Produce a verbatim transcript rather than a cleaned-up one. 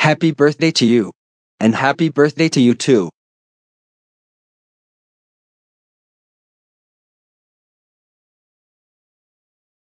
Happy birthday to you. And happy birthday to you too.